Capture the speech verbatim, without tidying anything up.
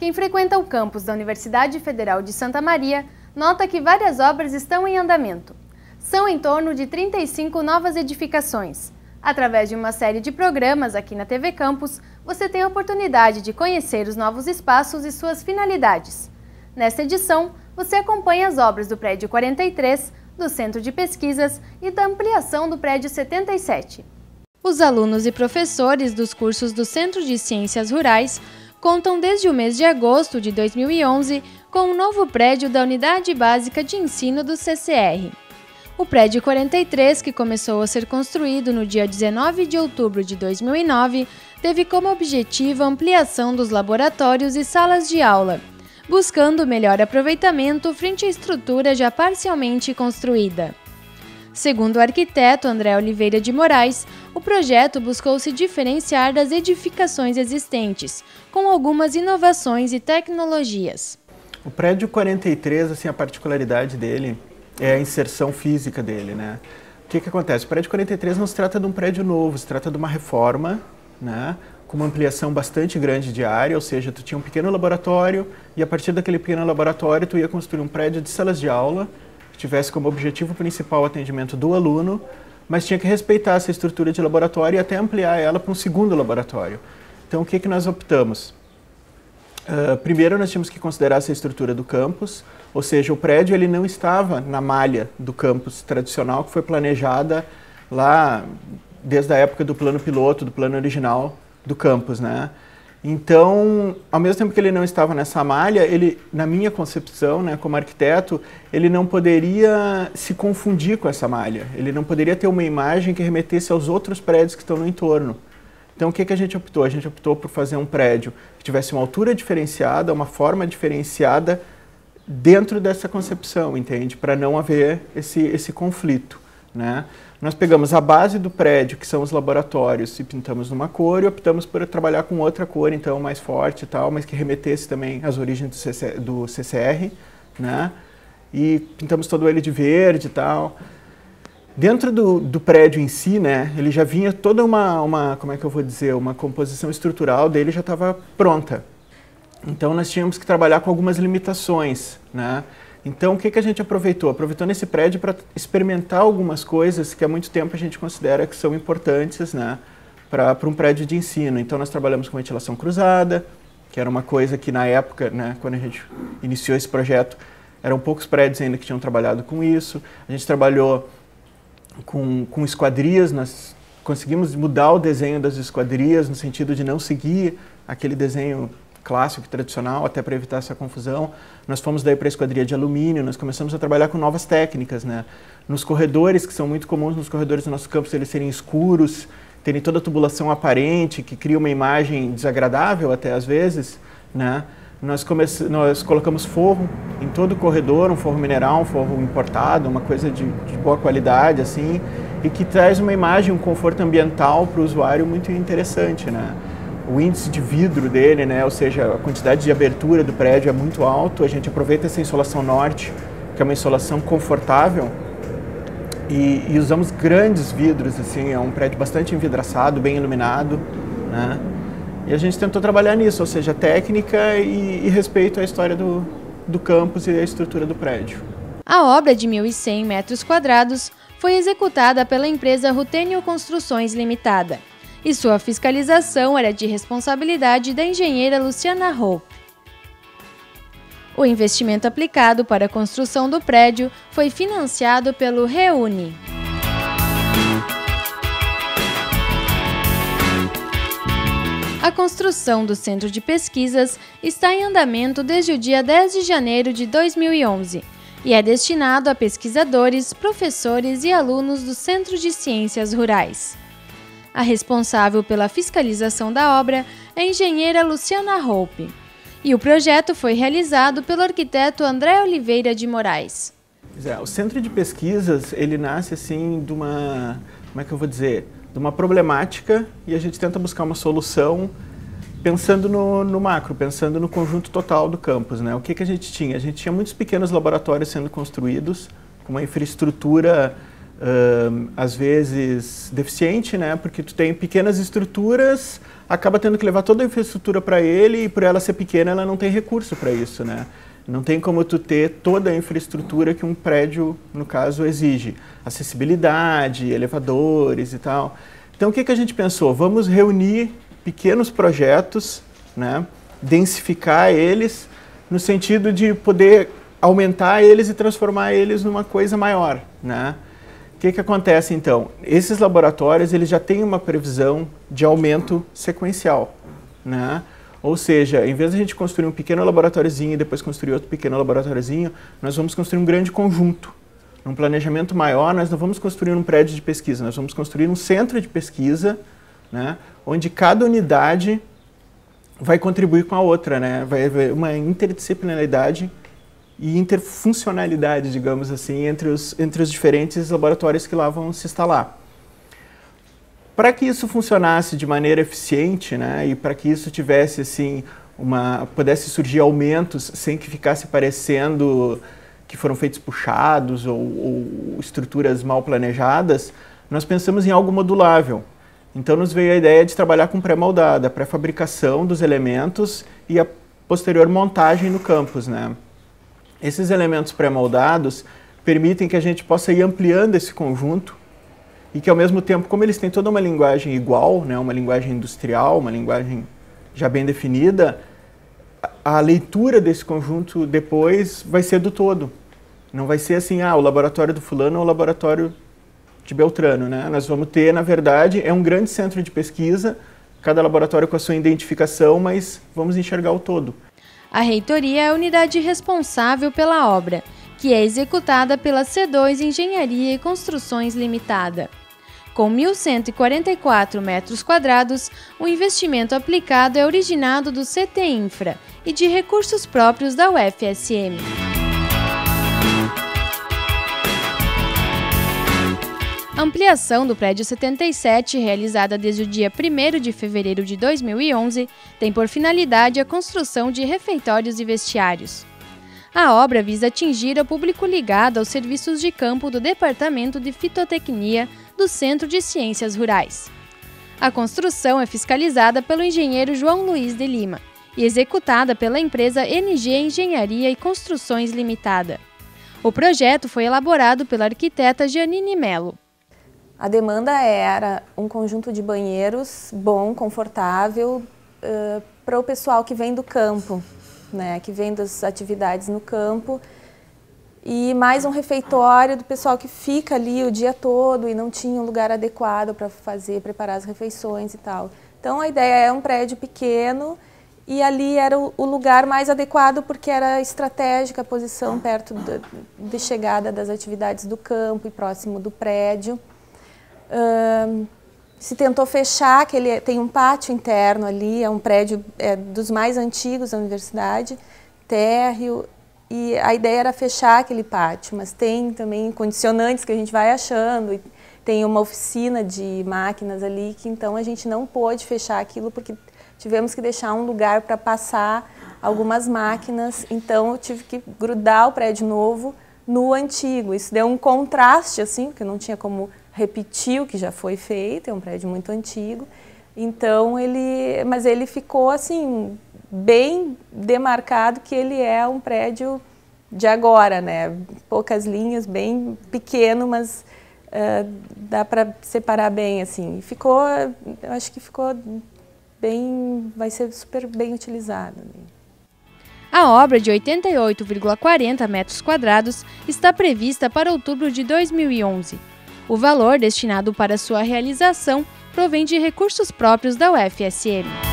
Quem frequenta o campus da Universidade Federal de Santa Maria nota que várias obras estão em andamento. São em torno de trinta e cinco novas edificações. Através de uma série de programas aqui na T V Campus, você tem a oportunidade de conhecer os novos espaços e suas finalidades. Nesta edição, você acompanha as obras do prédio quarenta e três, do Centro de Pesquisas e da ampliação do prédio setenta e sete. Os alunos e professores dos cursos do Centro de Ciências Rurais contam desde o mês de agosto de dois mil e onze com um novo prédio da Unidade Básica de Ensino do C C R. O prédio quarenta e três, que começou a ser construído no dia dezenove de outubro de dois mil e nove, teve como objetivo a ampliação dos laboratórios e salas de aula, buscando melhor aproveitamento frente à estrutura já parcialmente construída. Segundo o arquiteto André Oliveira de Moraes, o projeto buscou se diferenciar das edificações existentes, com algumas inovações e tecnologias. O prédio quarenta e três, assim, a particularidade dele é a inserção física dele, né? O que que acontece? O prédio quarenta e três não se trata de um prédio novo, se trata de uma reforma, né? Com uma ampliação bastante grande de área, ou seja, tu tinha um pequeno laboratório e a partir daquele pequeno laboratório tu ia construir um prédio de salas de aula que tivesse como objetivo principal o atendimento do aluno, mas tinha que respeitar essa estrutura de laboratório e até ampliar ela para um segundo laboratório. Então o que que nós optamos? Uh, primeiro nós tínhamos que considerar essa estrutura do campus, ou seja, o prédio ele não estava na malha do campus tradicional que foi planejada lá desde a época do plano piloto, do plano original do campus, né? Então, ao mesmo tempo que ele não estava nessa malha, ele, na minha concepção, né, como arquiteto, ele não poderia se confundir com essa malha. Ele não poderia ter uma imagem que remetesse aos outros prédios que estão no entorno. Então, o que que a gente optou? A gente optou por fazer um prédio que tivesse uma altura diferenciada, uma forma diferenciada dentro dessa concepção, entende? Para não haver esse, esse conflito, né? Nós pegamos a base do prédio, que são os laboratórios, e pintamos numa cor e optamos por trabalhar com outra cor, então, mais forte e tal, mas que remetesse também às origens do, C C, do C C R, né? E pintamos todo ele de verde e tal. Dentro do, do prédio em si, né, ele já vinha toda uma, uma, como é que eu vou dizer, uma composição estrutural dele já estava pronta. Então, nós tínhamos que trabalhar com algumas limitações, né? Então, o que que a gente aproveitou? Aproveitou nesse prédio para experimentar algumas coisas que há muito tempo a gente considera que são importantes, né, para um prédio de ensino. Então, nós trabalhamos com ventilação cruzada, que era uma coisa que na época, né, quando a gente iniciou esse projeto, eram poucos prédios ainda que tinham trabalhado com isso. A gente trabalhou com, com esquadrias, nós conseguimos mudar o desenho das esquadrias no sentido de não seguir aquele desenho clássico, tradicional, até para evitar essa confusão. Nós fomos daí para a esquadria de alumínio, nós começamos a trabalhar com novas técnicas, né? Nos corredores, que são muito comuns nos corredores do nosso campus, eles serem escuros, terem toda a tubulação aparente, que cria uma imagem desagradável até às vezes, né? Nós, nós colocamos forro em todo o corredor, um forro mineral, um forro importado, uma coisa de, de boa qualidade, assim, e que traz uma imagem, um conforto ambiental para o usuário muito interessante, né? O índice de vidro dele, né, ou seja, a quantidade de abertura do prédio é muito alto. A gente aproveita essa insolação norte, que é uma insolação confortável, e, e usamos grandes vidros, assim, é um prédio bastante envidraçado, bem iluminado, né? E a gente tentou trabalhar nisso, ou seja, técnica e, e respeito à história do, do campus e à estrutura do prédio. A obra de mil e cem metros quadrados foi executada pela empresa Rutênio Construções Limitada, e sua fiscalização era de responsabilidade da engenheira Luciana Hope. O investimento aplicado para a construção do prédio foi financiado pelo Reúne. A construção do Centro de Pesquisas está em andamento desde o dia dez de janeiro de dois mil e onze e é destinado a pesquisadores, professores e alunos do Centro de Ciências Rurais. A responsável pela fiscalização da obra é a engenheira Luciana Hope, e o projeto foi realizado pelo arquiteto André Oliveira de Moraes. É, o Centro de Pesquisas, ele nasce assim de uma, como é que eu vou dizer, de uma problemática, e a gente tenta buscar uma solução pensando no, no macro, pensando no conjunto total do campus, né? O que que a gente tinha? A gente tinha muitos pequenos laboratórios sendo construídos, com uma infraestrutura uh, às vezes deficiente, né? Porque tu tem pequenas estruturas, acaba tendo que levar toda a infraestrutura para ele e por ela ser pequena ela não tem recurso para isso, né? Não tem como tu ter toda a infraestrutura que um prédio, no caso, exige. Acessibilidade, elevadores e tal. Então o que, que a gente pensou? Vamos reunir pequenos projetos, né? Densificar eles no sentido de poder aumentar eles e transformar eles numa coisa maior, né? O que, que acontece então? Esses laboratórios eles já têm uma previsão de aumento sequencial, né? Ou seja, em vez de a gente construir um pequeno laboratóriozinho e depois construir outro pequeno laboratóriozinho, nós vamos construir um grande conjunto. Num planejamento maior, nós não vamos construir um prédio de pesquisa, nós vamos construir um centro de pesquisa, né? Onde cada unidade vai contribuir com a outra, né? Vai haver uma interdisciplinaridade e interfuncionalidade, digamos assim, entre os, entre os diferentes laboratórios que lá vão se instalar. Para que isso funcionasse de maneira eficiente, né, e para que isso tivesse assim uma pudesse surgir aumentos sem que ficasse parecendo que foram feitos puxados ou, ou estruturas mal planejadas, nós pensamos em algo modulável. Então nos veio a ideia de trabalhar com pré-moldada, a pré-fabricação dos elementos e a posterior montagem no campus, né? Esses elementos pré-moldados permitem que a gente possa ir ampliando esse conjunto e que ao mesmo tempo, como eles têm toda uma linguagem igual, né, uma linguagem industrial, uma linguagem já bem definida, a leitura desse conjunto depois vai ser do todo. Não vai ser assim, ah, o laboratório do fulano ou o laboratório de Beltrano, né? Nós vamos ter, na verdade, é um grande centro de pesquisa, cada laboratório com a sua identificação, mas vamos enxergar o todo. A reitoria é a unidade responsável pela obra, que é executada pela C dois Engenharia e Construções Limitada. Com mil cento e quarenta e quatro metros quadrados, o investimento aplicado é originado do C T Infra e de recursos próprios da U F S M. A ampliação do prédio setenta e sete, realizada desde o dia primeiro de fevereiro de dois mil e onze, tem por finalidade a construção de refeitórios e vestiários. A obra visa atingir o público ligado aos serviços de campo do Departamento de Fitotecnia do Centro de Ciências Rurais. A construção é fiscalizada pelo engenheiro João Luiz de Lima e executada pela empresa N G Engenharia e Construções Limitada. O projeto foi elaborado pela arquiteta Janine Melo. A demanda era um conjunto de banheiros bom, confortável, uh, para o pessoal que vem do campo, né, que vem das atividades no campo, e mais um refeitório do pessoal que fica ali o dia todo e não tinha um lugar adequado para fazer, preparar as refeições e tal. Então a ideia é um prédio pequeno e ali era o, o lugar mais adequado porque era estratégica a posição perto de, de chegada das atividades do campo e próximo do prédio. Uh, se tentou fechar, que ele tem um pátio interno ali, é um prédio é, dos mais antigos da universidade, térreo, e a ideia era fechar aquele pátio, mas tem também condicionantes que a gente vai achando, e tem uma oficina de máquinas ali, que então a gente não pôde fechar aquilo porque tivemos que deixar um lugar para passar algumas máquinas, então eu tive que grudar o prédio novo no antigo. Isso deu um contraste, assim, porque não tinha como repetir o que já foi feito, é um prédio muito antigo. Então ele, mas ele ficou assim bem demarcado que ele é um prédio de agora, né? Poucas linhas, bem pequeno, mas uh, dá para separar bem assim. Ficou, eu acho que ficou bem, vai ser super bem utilizado. A obra de oitenta e oito vírgula quarenta metros quadrados está prevista para outubro de dois mil e onze. O valor destinado para sua realização provém de recursos próprios da U F S M.